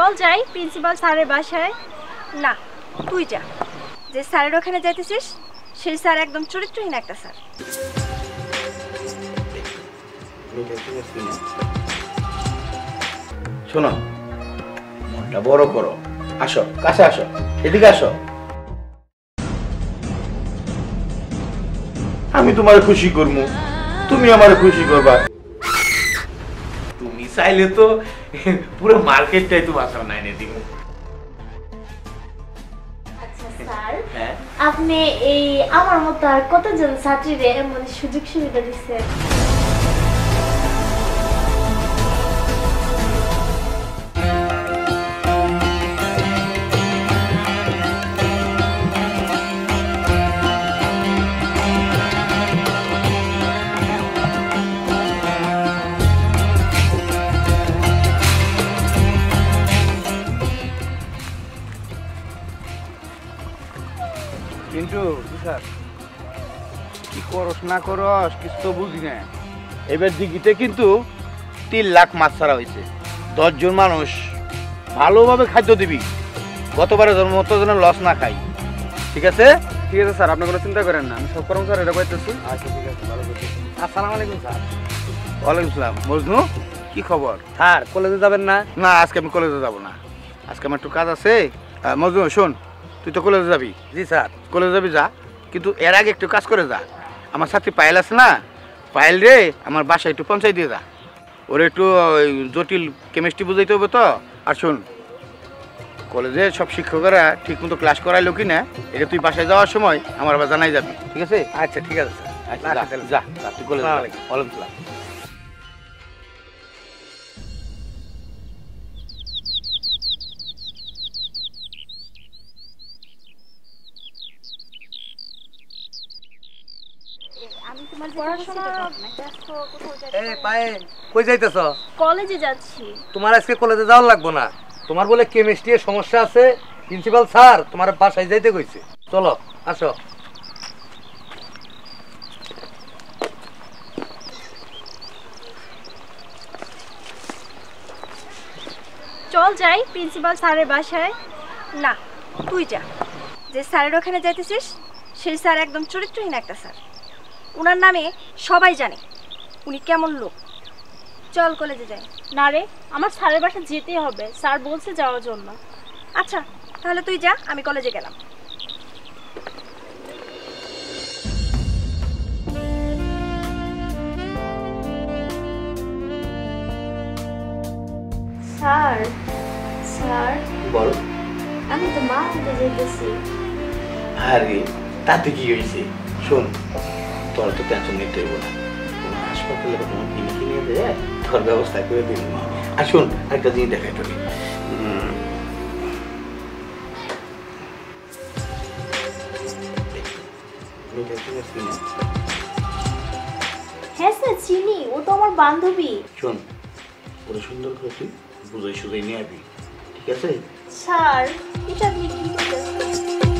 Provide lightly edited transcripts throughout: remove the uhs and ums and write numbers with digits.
চল যাই প্রিন্সিপাল স্যারের বাসায়। না, তুই যা। যে স্যারের ওখানে যাইতেছিস সেই স্যার একদম চরিত্রহীন একটা স্যার। শোনো, মনটা বড় করো, আসো কাছে আসো, এদিকে আসো। আমি তোমার খুশি করবো, তুমি আমার খুশি করবা। তুমি চাইলে তো পুরো মার্কেটটাই তো বাসা নাই দিব। আচ্ছা স্যার, আপনি এই আমার মতো আর কতজন ছাত্রীদের এমন সুযোগ সুবিধা দিচ্ছেন? কিন্তু স্যার কি করস না করস কিছু তো বুঝি না। এবার দিঘিতে কিন্তু 3 লাখ মাছ ছাড়া হয়েছে। 10 জন মানুষ ভালোভাবে খাদ্য দিবি, গতবারে মতো যেন লস না খাই। ঠিক আছে? ঠিক আছে স্যার, আপনি কোনো চিন্তা করেন না, আমি সব করুন স্যার, এটা করতেছি। আচ্ছা ঠিক আছে, ভালো করতেছি। আসসালামু আলাইকুম স্যার। ওয়ালাইকুম আসসালাম। মজনু, কি খবর? স্যার কলেজে যাবেন না? না, আজকে আমি কলেজে যাব না, আজকে আমার একটু কাজ আছে। মজনু শোন, তুই তো কলেজে যাবি। জি স্যার। কলেজে যাবি যা, কিন্তু এর আগে একটু কাজ করে যা। আমার সাথে পায়েল আছে না, পায়েল রে আমার বাসায় একটু পৌঁছাই দিয়ে যা। ওর একটু জটিল কেমিস্ট্রি বুঝাইতে হবে তো। আর শোন, কলেজে সব শিক্ষকরা ঠিক মতো ক্লাস করাইলো কি না এটা তুই বাসায় যাওয়ার সময় আমার আবার জানাই যাবি। ঠিক আছে? আচ্ছা ঠিক আছে স্যার। আচ্ছা যা, তুই কলেজে যা। ওয়ালাইকুম আসসালাম। আমি তোমার পড়াশোনা এই পায়েল, কই যাইতেছ? কলেজে যাচ্ছি। তোমার আজকে কলেজে যাওয়ার লাগবো না, তোমার বলে কেমিস্ট্রি এর সমস্যা আছে, প্রিন্সিপাল স্যার তোমার বাসায় যাইতে কইছে। চলো আসো। চল যাই প্রিন্সিপাল স্যারের বাসায়। না, তুই যা। যে স্যারের ওখানে যাইতেছিস সেই স্যার একদম চরিত্রহীন একটা স্যার। উনার নামে সবাই জানে উনি কেমন লোক। চল কলেজে যাই। না রে, আমার স্যারের বাসায় যেতেই হবে, স্যার বলছে যাওয়ার জন্য। আচ্ছা তাহলে তুই যা, আমি কলেজে গেলাম। স্যার, স্যার বল। আমি তো মা হতে যেতেছি। আরে তাতে কি হয়েছে? শোন, তোর তো টেনশন নিতে হইব না, তোমার হাসপাতালে তোমার ক্লিনিকে নিয়ে দেয় তোর ব্যবস্থা করে দিন। আর শোন, একটা জিনিস দেখাই তোকে। হ্যাঁ স্যার চিনি, ও তো আমার বান্ধবী। শোন, ওরা সুন্দর করে তুই বুঝাই সুঝাই নিয়ে আসবি। ঠিক আছে? স্যার এটা আপনি কি বলতেছেন?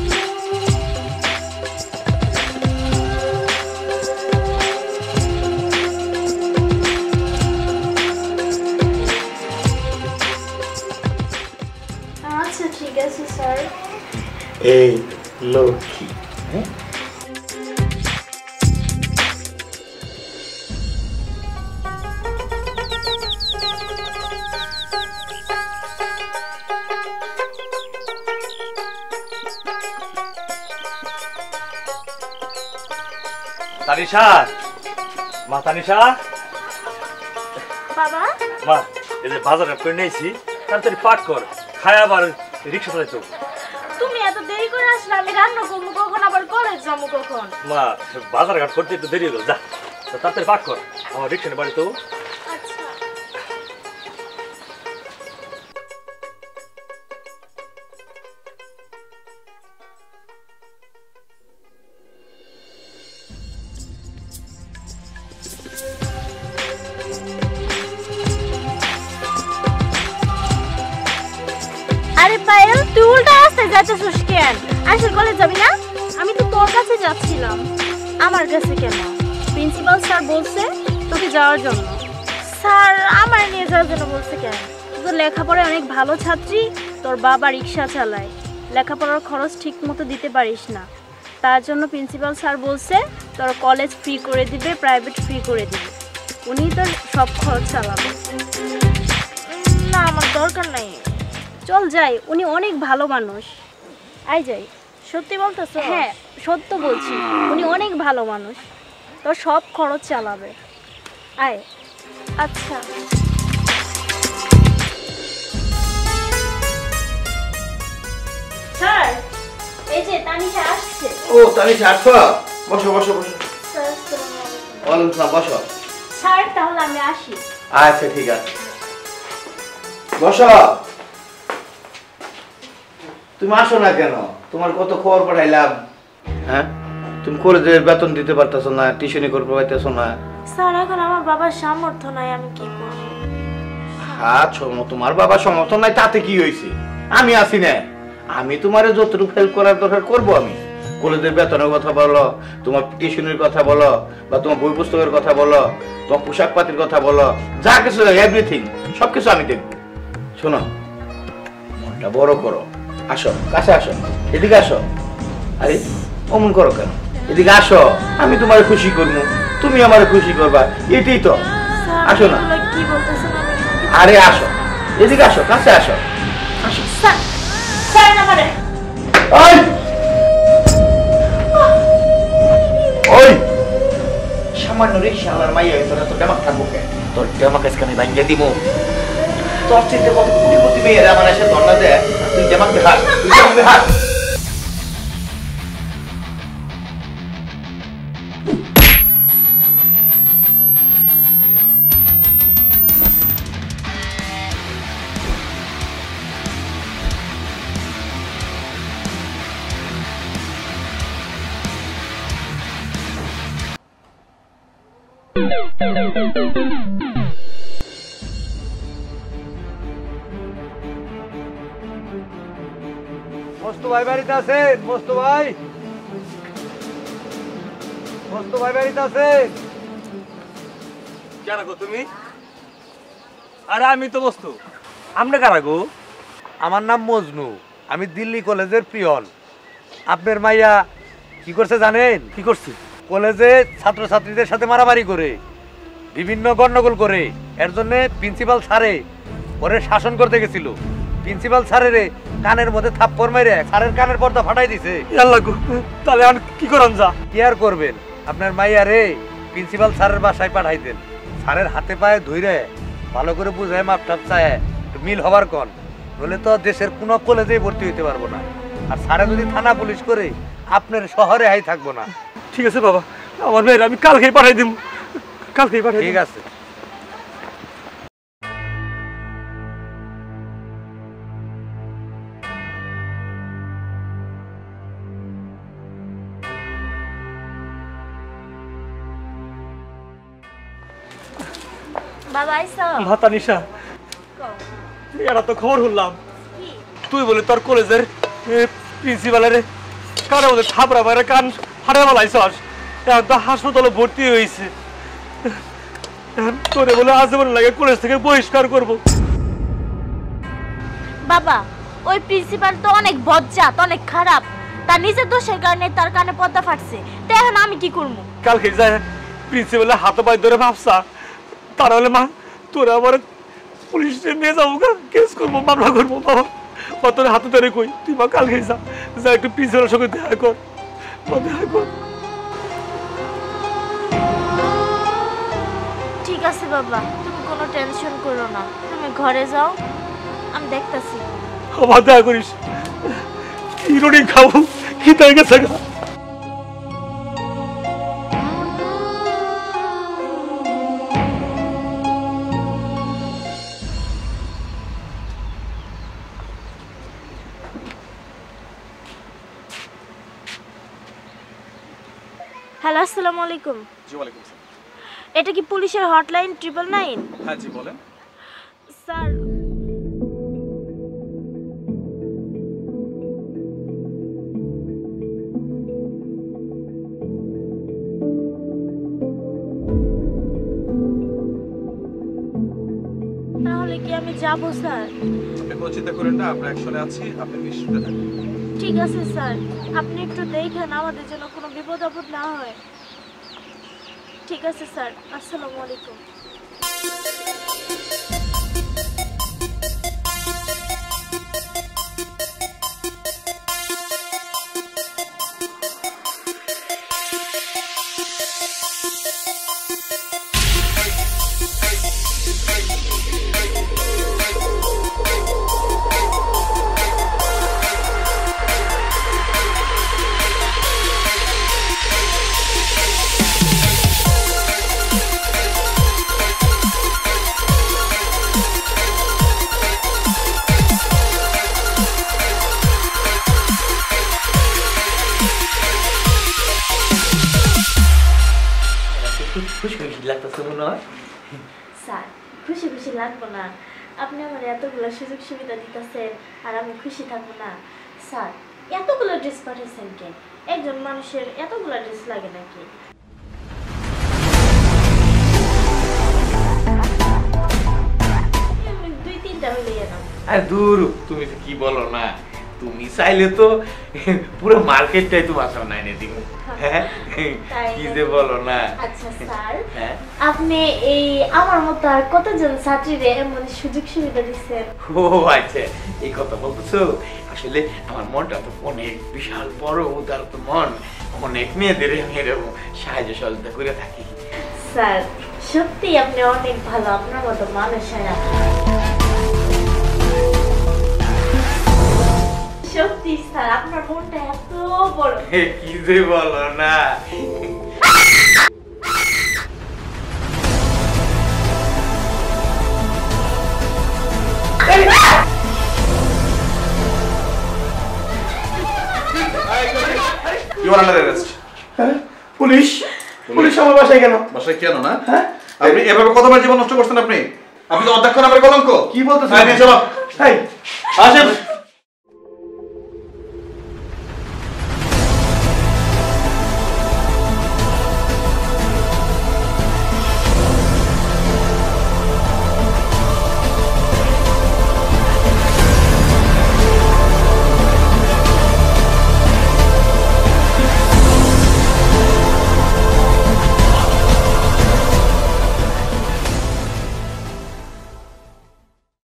আচ্ছা ঠিক আছে স্যার। এই লক্ষ্মী। হ্যাঁ, তানিশা, মা তানিশা। বাবা, মা এই যে বাজারে করে নিয়েছি, তাড়াতাড়ি পাক কর, খায় আবার রিক্সা চালাইতো। তুমি এত দেরি করে আসলে আমি রান্না করবো কখন, আবার কলেজ যাবো কখন? মা বাজার ঘাট করতে একটু দেরি হলো, যা তাড়াতাড়ি পাক কর, আমার রিক্সা নিয়ে বাড়িতে। আচ্ছা। আরে পায়েল, তুই উল্টা রাস্তায় যাচ্ছিস কেন? আসল কলেজ যাবি না? আমি তো তোর কাছে যাচ্ছিলাম। আমার কাছে কেন? প্রিন্সিপাল স্যার বলছে তোকে যাওয়ার জন্য। স্যার আমার নিয়ে যাওয়ার জন্য বলছে কেন? তো লেখাপড়ায় অনেক ভালো ছাত্রী, তোর বাবা রিক্সা চালায়, লেখাপড়ার খরচ ঠিক মতো দিতে পারিস না, তার জন্য প্রিন্সিপাল স্যার বলছে তোর কলেজ ফ্রি করে দিবে, প্রাইভেট ফ্রি করে দিবে, উনি তোর সব খরচ চালাবে। না আমার দরকার নাই। চল যাই, উনি অনেক ভালো মানুষ। আই যাই। সত্যি বলতেছো? হ্যাঁ সত্য বলছি, উনি অনেক ভালো মানুষ, তোর সব খরচ চালাবে। আয়। আচ্ছা। স্যার এই যে তানিশা আসছে। ও তানিশা আসছো? বসো বসো বসো। স্যার আসসালামু আলাইকুম। ওয়ালাইকুম আসসালাম, বসো। স্যার তাহলে আমি আসি। আচ্ছা ঠিক আছে, বসো। তুমি আসো না কেন? তোমার কত খবর পাঠাইলাম, হ্যাঁ? তুমি কলেজে বেতন দিতে পারতেছো না, টিউশনি করতে পারতেছো না। স্যার এখন আমার বাবার সামর্থ্য নাই, আমি কি করব? হ্যাঁ তোমার বাবা সমর্থন নাই তাতে কি হয়েছে? আমি আছি না, আমি তোমারে যতটুকু হেল্প করার দরকার করবো। আমি কলেজের বেতনের কথা বলো, তোমার টিউশনের কথা বলো, বা তোমার বই পুস্তকের কথা বলো, তোমার পোশাক পাতির কথা বলো, যা কিছু এভরিথিং সবকিছু আমি দেখবো। শোনো, মনটা বড় করো, আসো কাছে আসো, এদিকে আসো। আরে অমন করো কেন? এদিকে আসো, আমি তোমার খুশি করবো, তুমি আমার খুশি করবা, এটাই তো। আসো না। কি বলতেছেন? আরে আসো, এদিকে আসো, কাছে আসো, আসো। স্যার স্যার না পারে। ওই ওই সামান্য রিক্সাওয়ালার মাইয়া তোরা তো ডেমাক থাকবো কে? তোর ডেমাক আজকে আমি ভাঙ্গিয়ে দিব। তোর চিন্তা কত কোটি কোটি মেয়েরা আমার এসে ধর্ণা দেয়, তুই ডেমাক দেখাস, তুই ডেমাক দেখাস। মস্তু ভাই বাড়িতে আছে? মস্তু ভাই, মস্তু ভাই বাড়িতে আছে? কেন গো তুমি? আরে আমি তো বস্তু, আমরা কারা গো? আমার নাম মজনু, আমি দিল্লি কলেজের পিয়ন। আপনার মাইয়া কি করছে জানেন? কি করছি? কলেজে ছাত্রছাত্রীদের সাথে মারামারি করে, বিভিন্ন গন্ডগোল করে, এর জন্য প্রিন্সিপাল স্যারে ওরে শাসন করতে গেছিল। প্রিন্সিপাল স্যারের কানের মধ্যে থাপ্পড় মেরে স্যারের কানের পর্দা ফাটাই দিছে। আল্লাহ গো, তাহলে আর কি করান যা? কি আর করবেন, আপনার মাইয়া রে প্রিন্সিপাল স্যারের বাসায় পাঠাই দেন। স্যারের হাতে পায়ে ধইরে ভালো করে বুঝায় মাপ টাপ চায় মিল হবার কন, নইলে তো দেশের কোনো কলেজেই ভর্তি হইতে পারবো না। আর স্যারে যদি থানা পুলিশ করে আপনার শহরে হাই থাকবো না। ঠিক আছে বাবা, আমার মেয়ের আমি কালকেই পাঠাই দিব, কালকেই পাঠাই। ঠিক আছে। বাবা আইসা। ভাতা নিশা, এরা তো খবর শুনলাম তুই বলে তোর কলেজের প্রিন্সিপালের কানের মধ্যে থাপড়া মারে কান ফাটা বলাইছস, এখন তো হাসপাতালে ভর্তি হয়েছে। তোরে বলে আজীবন লাগে কলেজ থেকে বহিষ্কার করবো। বাবা ওই প্রিন্সিপাল তো অনেক বজ্জাত, অনেক খারাপ, তার নিজের দোষের কারণে তার কানে পর্দা ফাটছে, তো এখন আমি কি করবো? কালকে যায় প্রিন্সিপালের হাতে পায়ে ধরে ভাবসা, তার হলে মা তোরা আবার পুলিশে নিয়ে যাবো, কেস করবো, মামলা করবো। বাবা বা তোর হাতে ধরে কই তুই মা কালকে যা একটু প্রিন্সিপালের সঙ্গে দেখা কর, দেখা কর। ঠিক আছে বাবা, তুমি কোনো টেনশন করো না, তুমি ঘরে যাও, আমি দেখতাছি। আমার দেখা করিস, ইরোনি খাবো কি তাই গেছে। হ্যালো আসসালামু আলাইকুম। জি ওয়ালাইকুম আসসালাম। এটা কি পুলিশের হটলাইন 999? হ্যাঁ জি বলেন। স্যার তাহলে কি আমি যাব স্যার? আপনি কোনো চিন্তা করেন না, আমরা অ্যাকশনে আছি, আপনি নিশ্চিন্তে থাকুন। ঠিক আছে স্যার, আপনি একটু দেখেন আমাদের যেন কোনো বিপদ আপদ না হয়। ঠিক আছে স্যার, আসসালামু আলাইকুম। স্যার খুশি খুশি লাগবো না? আপনি আমার এতগুলো সুযোগ সুবিধা দিতেছেন আর আমি খুশি থাকবো না? স্যার এতগুলো ড্রেস পাঠিয়েছেন কেন? একজন মানুষের এতগুলো ড্রেস লাগে নাকি? দুই তিনটা হইলে না। আর দূর, তুমি তো কি বলো না, তুমি চাইলে তো পুরো মার্কেটটাই তোমার সামনে এনে দিব। হ্যাঁ কি যে বলো না। আচ্ছা স্যার, হ্যাঁ আপনি এই আমার মতো আর কতজন ছাত্রীরে এমন সুযোগ সুবিধা দিচ্ছেন? ও আচ্ছা, এই কথা বলতেছো। আসলে আমার মনটা তো অনেক বিশাল বড় উদার তো মন, অনেক মেয়েদের আমি এরকম সাহায্য সহযোগিতা করে থাকি। স্যার সত্যি আপনি অনেক ভালো, আপনার মতো মানুষেরা। সত্যি স্যার আপনার মনটা এত বড়। কি যে বলো না। You are under arrest. Police? Police আমার বাসায় কেন? বাসায় কেন না? হ্যাঁ? আপনি এভাবে কতবার জীবন নষ্ট করছেন? আপনি তো অধ্যক্ষ নামের কলঙ্ক। কি বলতেছেন? চলো এই আসেন।